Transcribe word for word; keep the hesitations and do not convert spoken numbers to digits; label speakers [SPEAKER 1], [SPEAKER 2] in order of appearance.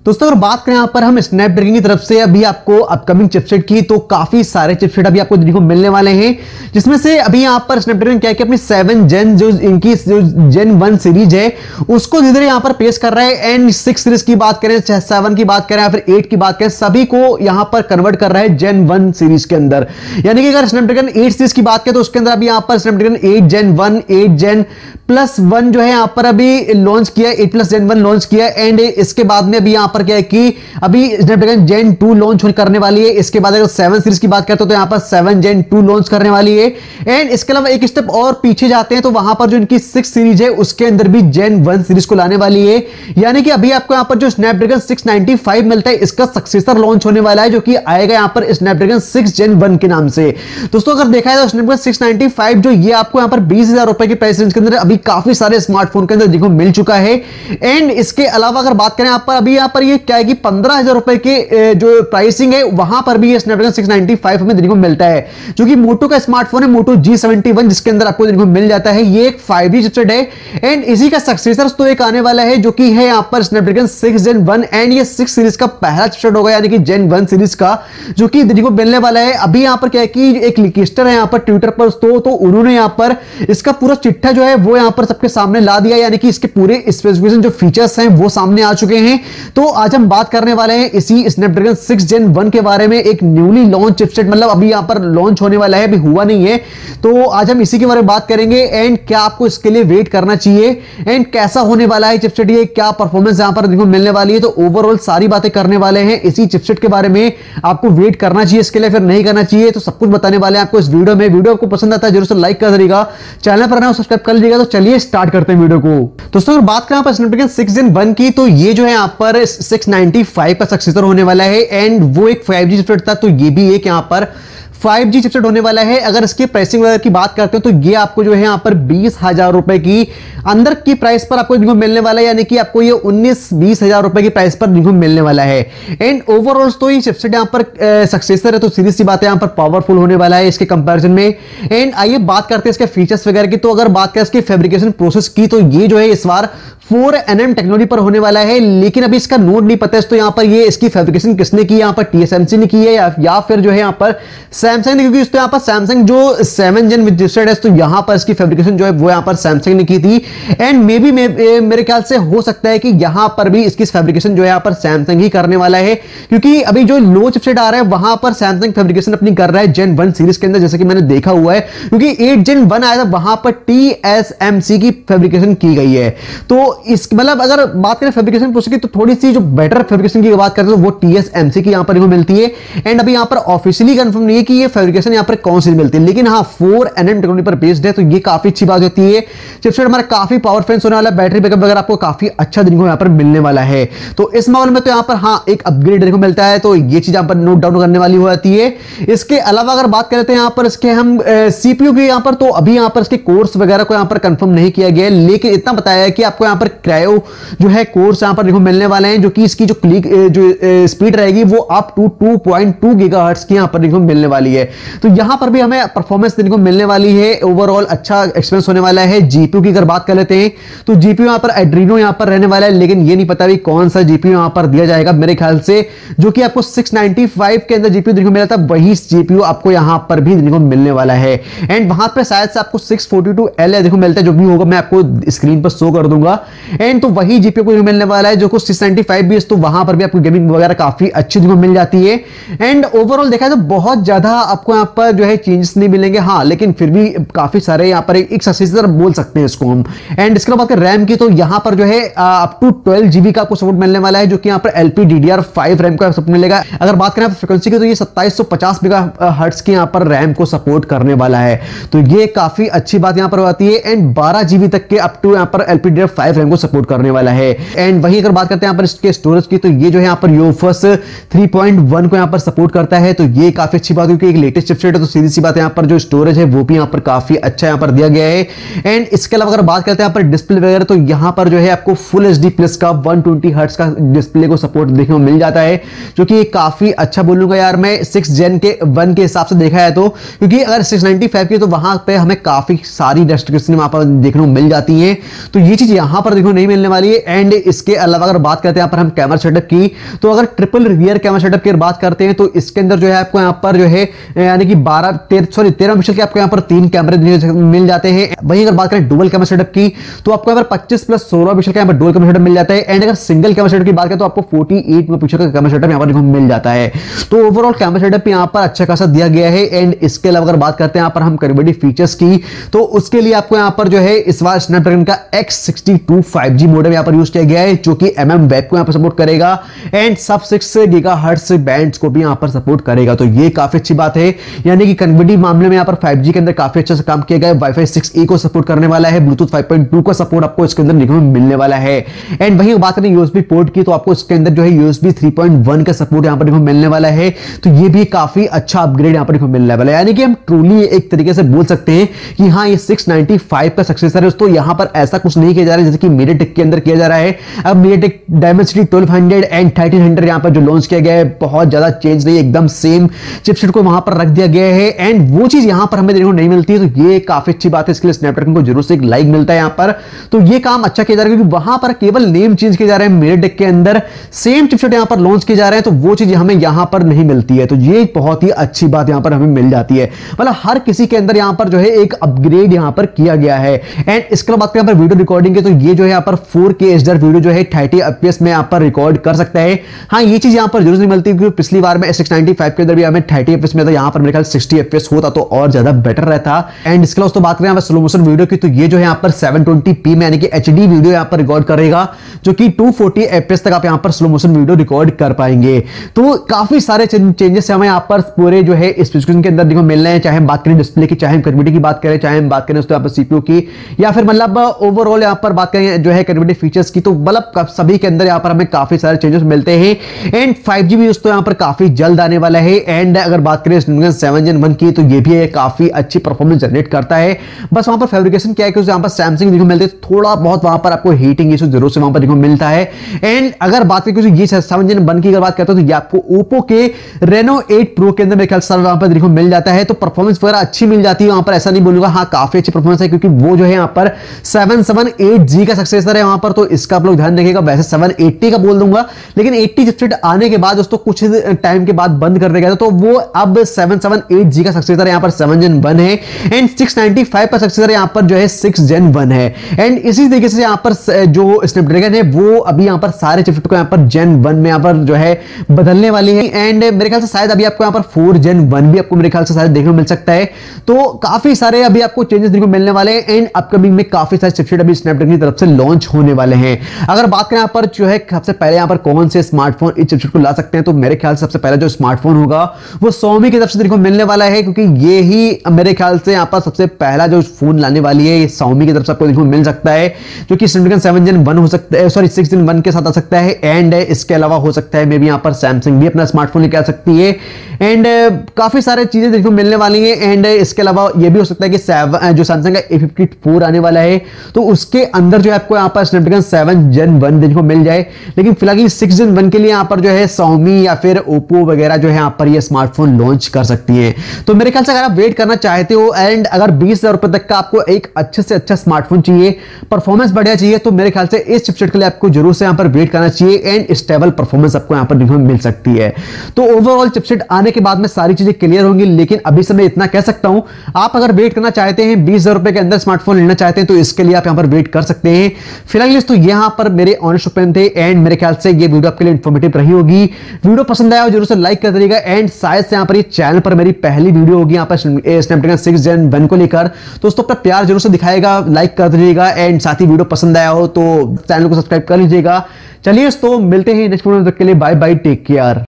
[SPEAKER 1] दोस्तों अगर बात करें यहाँ पर हम स्नैपड्रैगन की तरफ से अभी आपको अपकमिंग चिपसेट की, तो काफी सारे चिपसेट अभी आपको देखने को मिलने वाले हैं, जिसमें से अभी यहाँ पर स्नैपड्रैगन क्या है कि अपनी सेवन जेन जो इनकी जो जेन वन सीरीज है उसको धीरे धीरे यहाँ पर पेश कर रहा है। एंड सिक्स सीरीज की बात करें, सेवन की बात करें या फिर एट की बात करें, सभी को यहाँ पर कन्वर्ट कर रहा है जेन वन सीरीज के अंदर। यानी कि अगर स्नैपड्रैगन एट सीरीज की बात करें तो उसके अंदर अभी यहाँ पर Snapdragon eight gen one, eight gen plus one जो है यहाँ पर अभी लॉन्च किया, eight plus gen one launch किया। एंड इसके बाद में अभी यहाँ पर क्या है कि अभी स्नैपड्रैगन जेन टू लॉन्च करने वाली है। इसके बाद अगर सेवन सीरीज की बात करते हो तो यहाँ पर सेवन जेन टू लॉन्च करने वाली है। एंड इसके अलावा एक स्टेप और पीछे जाते हैं तो वहां पर जो इनकी सिक्स सीरीज है उसके अंदर भी जेन वन सीरीज को लाने वाली है। यानी कि अभी आपको यहाँ पर जो स्नैपड्रैगन सिक्स नाइंटी फाइव मिलता है इसका सक्सेसर लॉन्च होने वाला है, जो कि आएगा यहाँ पर स्नैपड्रैगन सिक्स जेन वन के नाम से। दोस्तों अगर देखा है तो स्नैपड्रैगन सिक्स नाइंटी फाइव जो ये आपको यहाँ पर बीस हजार रुपए की प्राइस रेंज के अंदर अभी काफी सारे स्मार्टफोन के अंदर देखो मिल चुका है। एंड इसके अलावा अगर बात करें यहाँ पर अभी यहाँ पर ये क्या है कि पंद्रह हजार रुपए के जो प्राइसिंग है वहां पर भी ये स्नैपड्रैगन सिक्स नाइंटी फाइव हमें देखने को मिलता है, जो कि मोटो का स्मार्टफोन है, मोटो जी सेवेंटी वन, जिसके अंदर आपको देखने को मिल जाता है। ये एक फाइव जी चिपसेट है एंड इसी का सक्सेसर तो एक आने वाला है जो कि है यहाँ पर Snapdragon six gen one. And ये सिक्स सीरीज का पहला चिपसेट होगा, यानी कि जेन वन सीरीज का, जो कि देखने को मिलने वाला है। अभी यहाँ पर क्या है कि एक लीकेस्टर है यहाँ पर ट्विटर पर, तो, तो उन्होंने यहाँ पर इसका पूरा चिट्ठा जो है वो यहाँ पर सबके सामने ला दिया, यानी कि इसके पूरे स्पेसिफिकेशन जो फीचर्स हैं वो सामने आ चुके हैं। तो आज हम बात करने वाले हैं इसी स्नैपड्रैगन सिक्स जेन वन के बारे में, एक न्यूली लॉन्च चिपसेट, मतलब अभी यहाँ पर लॉन्च होने वाला है, अभी हुआ नहीं है। तो आज हम इसी के बारे में बात करेंगे एंड क्या आपको इसके लिए वेट करना चाहिए एंड कैसा होने वाला है चिपसेट, ये क्या परफॉर्मेंस यहाँ पर देखो मिलने वाली है। तो ओवरऑल सारी बातें करने वाले हैं इसी चिपसेट के बारे में, आपको वेट करना चाहिए इसके लिए फिर नहीं करना चाहिए, तो सब कुछ बताने वाले हैं आपको इस वीडियो में। वीडियो आपको पसंद आता है जरूर से लाइक कर दीजिएगा, चैनल पर नया सब्सक्राइब कर लीजिएगा। तो चलिए स्टार्ट करते हैं वीडियो को। दोस्तों अगर बात करें स्नैपड्रैगन सिक्स जेन वन की, तो ये जो है यहाँ पर सिक्स नाइंटी फाइव का सक्सेसर होने वाला है एंड वो एक फाइव जी चिपसेट था, तो ये भी एक यहाँ पर फाइव जी चिपसेट होने वाला है। अगर इसकी प्राइसिंग वगैरह की बात करते हैं तो ये आपको जो है यहाँ पर बीस हजार रुपए की अंदर की प्राइस पर आपको मिलने वाला है, यानी कि आपको ये उन्नीस बीस हजार रुपए की प्राइस पर मिलने वाला है। एंड ओवरऑल तो ये चिपसेट यहाँ पर सक्सेसर है, तो सीरीज सी बात है यहाँ पर पावरफुल होने वाला है इसके कंपैरिजन में। एंड आइए बात करते हैं इसके फीचर्स वगैरह की। तो अगर बात करें इसकी फैब्रिकेशन प्रोसेस की, तो ये जो है इस बार फोर एन एम टेक्नोलॉजी पर होने वाला है, लेकिन अभी इसका नोड नहीं पता है। तो यहाँ पर ये इसकी फैब्रिकेशन किसने की, यहाँ पर टीएसएमसी ने की है या, या फिर जो है यहाँ पर सैमसंग ने, क्योंकि तो यहाँ पर सैमसंग जो सेवन जेन विद चिपसेट है तो यहाँ पर इसकी फैब्रिकेशन जो है वो यहाँ पर सैमसंग ने की थी। एंड मे बी मेरे ख्याल से हो सकता है कि यहाँ पर भी इसकी फैब्रिकेशन जो है यहाँ पर सैमसंग ही करने वाला है, क्योंकि अभी जो लो चिपसेट आ रहा है वहां पर सैमसंग फैब्रिकेशन अपनी कर रहा है जेन वन सीरीज के अंदर, जैसे कि मैंने देखा हुआ है। क्योंकि एट जेन वन आया था वहां पर टीएसएमसी की फैब्रिकेशन की गई है। तो इस मतलब अगर बात करें फैब्रिकेशन प्रोसेस की, तो थोड़ी सी जो बेटर फैब्रिकेशन की बात करते हैं तो वो टीएसएमसी की यहाँ पर मिलती है। एंड अभी यहाँ पर ऑफिशियली कंफर्म नहीं है कि ये फैब्रिकेशन यहाँ पर कौन सी मिलती है, लेकिन हाँ फोर एन एम टेक्नोलॉजी पर बेस्ड है, तो ये काफी अच्छी बात होती है। चिपसेट हमारा काफी पावर फेंस होने वाला है, बैटरी बैकअप वगैरह आपको काफी अच्छा देखने को यहाँ पर मिलने वाला है। तो इस मामले में तो यहाँ पर हाँ एक अपग्रेड देखने को मिलता है, तो ये चीज यहाँ पर नोट डाउन करने वाली हो जाती है। इसके अलावा अगर बात करते हैं यहाँ पर इसके हम सीपीयू की यहाँ पर, तो अभी यहाँ पर इसके कोर्स वगैरह को यहाँ पर कंफर्म नहीं किया गया है, लेकिन इतना बताया है कि आपको यहाँ पर क्रायो जो है कोर्स यहाँ पर देखो मिलने वाले हैं, जो कि इसकी जो क्लिक जो स्पीड रहेगी वो up to two point two gigahertz की यहाँ पर देखो मिलने वाली है। तो यहाँ पर भी हमें परफॉर्मेंस देखने को मिलने वाली है, ओवरऑल अच्छा एक्सपीरियंस होने वाला है। जीपीयू की अगर बात कर लेते हैं तो जीपीयू यहाँ पर एड्रीनो यहाँ पर रहने वाला है, लेकिन ये नहीं पता भी कौन सा जीपीयू यहाँ पर दिया जाएगा। मेरे ख्याल से जो कि आपको सिक्स नाइंटी फाइव के अंदर जीपीयू देखने को मिला था वही जीपीयू आपको यहाँ पर भी देखने को मिलने वाला है। एंड वहां पर शायद से आपको सिक्स फोर्टी टू एल देखो मिलता है, जो भी होगा मैं आपको स्क्रीन पर शो कर दूंगा। एंड तो वही जीपीयू को मिलने वाला है जो को सिक्स नाइंटी फाइव भी, तो वहां पर भी आपको गेमिंग वगैरह काफी अच्छी देखो मिल जाती है। एंड ओवरऑल देखा तो बहुत ज्यादा आपको यहाँ पर जो है चेंजेस नहीं मिलेंगे, हाँ लेकिन फिर भी काफी सारे यहाँ पर एक सक्सेसर बोल सकते हैं इसको हम। एंड इसके बाद रैम की, तो यहाँ पर जो है अप टू ट्वेल्व जीबी का आपको सपोर्ट मिलने वाला है, जो कि यहाँ पर एलपी डीडीआर फाइव रैम का सपोर्ट मिलेगा। अगर बात करें फ्रीक्वेंसी की, तो ये सत्ताईस सौ पचास मेगाहर्ट्ज की यहाँ पर रैम को सपोर्ट करने वाला है, तो ये काफी अच्छी बात यहाँ पर आती है। एंड बारह जीबी तक के अप टू यहाँ पर एलपी डीडीआर फाइव रैम को सपोर्ट करने वाला है। एंड वही अगर बात करते हैं यहाँ पर इसके स्टोरेज की, तो ये जो है यहाँ पर यूएफएस थ्री पॉइंट वन को यहाँ पर सपोर्ट करता है, तो ये काफी अच्छी बात है, क्योंकि एक लेटेस्ट चिपसेट है, तो सीधी सी बात है यहाँ पर जो स्टोरेज है वो भी यहाँ पर काफी अच्छा यहाँ पर दिया गया है। एंड इसके अलावा अगर बात करते हैं यहाँ पर डिस्प्ले वगैरह, तो यहाँ पर जो है आपको फुल एच डी प्लस का वन ट्वेंटी हर्ट्ज का डिस्प्ले को सपोर्ट देखने को मिल जाता है, जो कि काफी अच्छा बोलूंगा यार मैं सिक्स जेन के वन के हिसाब से देखा है तो, क्योंकि अगर सिक्स नाइंटी फाइव की तो वहां पे हमें काफी सारी रेस्ट्रिक्शन वहां पर देखने को मिल जाती है, तो ये चीज यहां पर देखने को नहीं मिलने वाली है। एंड इसके अलावा अगर बात करते हैं यहाँ पर हम कैमरा सेटअप की, तो अगर ट्रिपल रियर कैमरा सेटअप की बात करते हैं तो इसके अंदर जो है आपको यहाँ पर जो है यानी कि बारह सॉरी तेरह पिक्सल के आपको यहाँ पर तीन कैमरे मिल जाते हैं। वहीं अगर बात करें डुअल कैमरा सेटअप की, तो आपको यहाँ पर पच्चीस प्लस सोलह पिक्सल का यहाँ पर डुअल कैमरा सेटअप मिल जाता है। एंड अगर सिंगल कैमरा सेटअप की बात करें तो आपको अड़तालीस पिक्सल का कैमरा सेटअप यहाँ पर मिल जाता है। तो ओवरऑल कैमरा सेटअप यहाँ पर अच्छा खासा दिया गया है। एंड इसके अलावा अगर बात करते हैं यहाँ पर हम कनेक्टिविटी फीचर्स की, तो उसके लिए आपको यहाँ पर जो है इस बार स्नैपड्रैगन का X sixty two five G modem यहाँ पर यूज किया गया है, जो कि एम एम वेब को यहाँ पर सपोर्ट करेगा एंड सब सिक्स गीगाहर्ट्ज बैंड्स को भी यहाँ पर सपोर्ट करेगा। तो ये काफी अच्छी बात है, यानी कि कनेक्टिविटी मामले में यहाँ पर फाइव जी के अंदर काफी अच्छा से काम किया गया है। वाईफाई सिक्स ई को सपोर्ट करने वाला है, ब्लूटूथ फाइव पॉइंट टू का सपोर्ट आपको इसके अंदर देखने को मिलने वाला है। एंड वहीं बात करें यूएसबी पोर्ट की, तो आपको इसके अंदर जो है यूएसबी थ्री पॉइंट वन का सपोर्ट यहाँ पर देखने को मिलने वाला है। तो ये भी काफी अच्छा अपग्रेड यहाँ पर देखने को मिलने वाला है, यानी कि हम ट्रूली एक तरीके से बोल सकते हैं कि हाँ ये सिक्स नाइंटी फाइव का सक्सेसर है। तो यहाँ पर ऐसा कुछ नहीं किया जा रहा है जैसे कि मीडियाटेक के अंदर किया जा रहा है। अब MediaTek Dimensity twelve hundred and thirteen hundred यहाँ पर जो लॉन्च किया गया है बहुत ज्यादा चेंज नहीं, एकदम सेम चिपसेट को वहां पर रख दिया गया है। एंड वो चीज यहां पर हमें देखने को नहीं मिलती है, तो ये काफी अच्छी बात है। इसके लिए स्नैपड्रैगन को जरूर से एक लाइक मिलता है यहाँ पर, तो ये काम अच्छा किया जा रहा है, क्योंकि वहां पर केवल नेम चेंज किए जा रहे हैं, मीडियाटेक के अंदर सेम चिपसेट यहां पर लॉन्च किए जा रहे हैं, तो वो चीज हमें यहां पर नहीं मिलती है। तो ये बहुत ही अच्छी बात यहां पर हमें मिल जाती है, मतलब हर किसी के अंदर यहां पर जो है एक अपग्रेड यहां पर किया गया है। एंड इसके बाद बात करें वीडियो रिकॉर्डिंग के, तो ये जो है यहाँ पर फोर के एचडीआर वीडियो जो है थर्टी एफपीएस में यहाँ पर रिकॉर्ड कर सकता है। हाँ ये चीज यहाँ पर जरूर नहीं मिलती, क्योंकि पिछली बार में सिक्स नाइंटी फाइव के अंदर भी हमें थर्टी एफपीएस में था, यहाँ पर मेरे ख्याल सिक्सटी एफपीएस होता तो और ज्यादा बेटर रहता। एंड इसके अलावा तो बात करें स्लो मोशन वीडियो की, तो ये जो है यहाँ पर सेवन ट्वेंटी पी में यानी कि एचडी वीडियो यहाँ पर रिकॉर्ड करेगा, जो कि टू फोर्टी एफपीएस तक आप यहाँ पर स्लो मोशन वीडियो रिकॉर्ड कर पाएंगे। तो काफी सारे चेंजेस हमें यहाँ पर पूरे जो है स्पेसिफिकेशन के अंदर देखो मिलने हैं, चाहे हम बात करें डिस्प्ले की, चाहे हम कनेक्टिविटी की बात करें, चाहे हम बात करें यहाँ पर सीपीयू की, या फिर मतलब ओवरऑल यहाँ पर बात करें जो है कनेक्टिविटी फीचर्स की, तो मतलब सभी के अंदर यहाँ पर हमें काफी सारे चेंजेस मिलते हैं। एंड फाइव जी भी तो यहाँ पर काफी जल्द आने वाला है। एंड अगर बात करें स्नैपड्रैगन सेवन जेन वन की, तो ये भी काफी अच्छी परफॉर्मेंस जनरेट करता है। बस वहां पर फैब्रिकेशन क्या है कि यहाँ पर सैमसंग देखो मिलते हैं, थोड़ा बहुत वहां पर आपको हीटिंग इशू जरूर से वहां पर देखो मिलता है। एंड अगर बात करें ये सेवन जेन वन की अगर बात करते हैं, तो ये आपको ओप्पो के रेनो एट प्रो के अंदर मेरे ख्याल से वहां पर देखो मिल जाता है, तो परफॉर्मेंस वगैरह अच्छी मिल जाती है वहां पर, ऐसा नहीं बोलूंगा, हाँ काफी अच्छी परफॉर्मेंस है, क्योंकि वो जो है यहाँ पर सेवन सेवन एट जी का सक्सेसर है वहां पर, तो इसका आप लोग ध्यान रखिएगा। वैसे सेवन एट्टी का बोल दूंगा, लेकिन एट्टी चिपसेट आने के बाद दोस्तों कुछ टाइम के बाद बंद कर देगा, तो वो अब सेवन सेवन एट जी का सक्सेसर यहाँ पर सेवन जेन वन है। एंड सिक्स नाइंटी फाइव का सक्सेसर यहाँ पर जो है सिक्स जेन वन है। एंड इसी तरीके से यहाँ पर जो स्नैपड्रैगन है वो अभी यहाँ पर सारे चिपसेट को यहाँ पर जेन वन में यहाँ पर जो है बदलने वाली है। एंड मेरे ख्याल से शायद अभी आपको यहाँ पर फोर जेन वन भी आपको मेरे ख्याल से शायद देखने को मिल सकता है। तो काफी सारे अभी आपको चेंजेस देखने को मिलने वाले हैं। एंड अपकमिंग में काफी सारे चिपसेट अभी स्नैपड्रैगन की तरफ से लॉन्च होने वाले हैं। अगर बात करें यहाँ पर जो है सबसे पहले यहाँ पर कौन से स्मार्टफोन इस चिपसेट को ला सकते हैं, तो मेरे ख्याल से सबसे पहले जो स्मार्टफोन होगा वो Xiaomi की तरफ से देखने को मिलने वाला है, क्योंकि ये ही मेरे ख्याल से यहाँ पर सबसे पहला जो फोन लाने वाली है ये Xiaomi की तरफ से आपको देखने को मिल सकता है, जो कि स्नैपड्रैगन सेवन जेन वन हो सकता है, सॉरी सिक्स जेन वन के साथ आ सकता है। एंड इसके अलावा हो सकता है मे बी यहाँ पर सैमसंग भी अपना स्मार्टफोन लेके आ सकती है। एंड काफी सारे चीजें देखने को मिलने वाली हैं। एंड इसके अलावा ये भी हो सकता है कि जो सैमसंग का ए फिफ्टी फोर आने वाला है, तो उसके अंदर जो है आपको यहाँ पर स्नैपड्रैगन सेवन जेन वन देखने को मिल जाए। लेकिन फिलहाल सिक्स जेन वन के लिए यहाँ पर जो है Xiaomi या फिर Oppo वगैरह जो है यहाँ पर ये स्मार्टफोन लॉन्च कर सकती है। तो मेरे ख्याल से अगर आप वेट करना चाहते हो एंड अगर बीस हजार रुपए तक का आपको एक अच्छे से अच्छा स्मार्टफोन चाहिए, परफॉर्मेंस बढ़िया चाहिए, तो मेरे ख्याल से इस चिपसेट के लिए आपको जरूर से यहाँ पर वेट करना चाहिए। एंड स्टेबल परफॉर्मेंस आपको यहाँ पर देखने को मिल सकती है। तो ओवरऑल चिपसेट आने के बाद में सारी चीजें क्लियर होंगी, लेकिन अभी से मैं इतना कह सकता हूं, आप अगर वेट करना चाहते हैं, बीस हजार रुपए के अंदर स्मार्टफोन लेना चाहते हैं, तो इसके लिए आप यहां पर वेट कर सकते हैं। फिलहाल तो यहां पर मेरे ऑनेस्ट ओपिनियन थे। एंड मेरे ख्याल से ये वीडियो आपके लिए इंफॉर्मेटिव रही होगी। वीडियो पसंद आया हो जरूर से लाइक कर दीजिएगा। एंड शायद से यहां पर ये चैनल पर मेरी पहली वीडियो होगी यहाँ पर स्नैपड्रैगन सिक्स जेन वन को लेकर, तो दोस्तों अपना प्यार जरूर से दिखाएगा, लाइक कर दीजिएगा। एंड साथ ही वीडियो पसंद आया हो तो चैनल को सब्सक्राइब कर लीजिएगा। चलिए दोस्तों मिलते हैं नेक्स्ट वीडियो, तक के लिए बाय बाय, टेक केयर।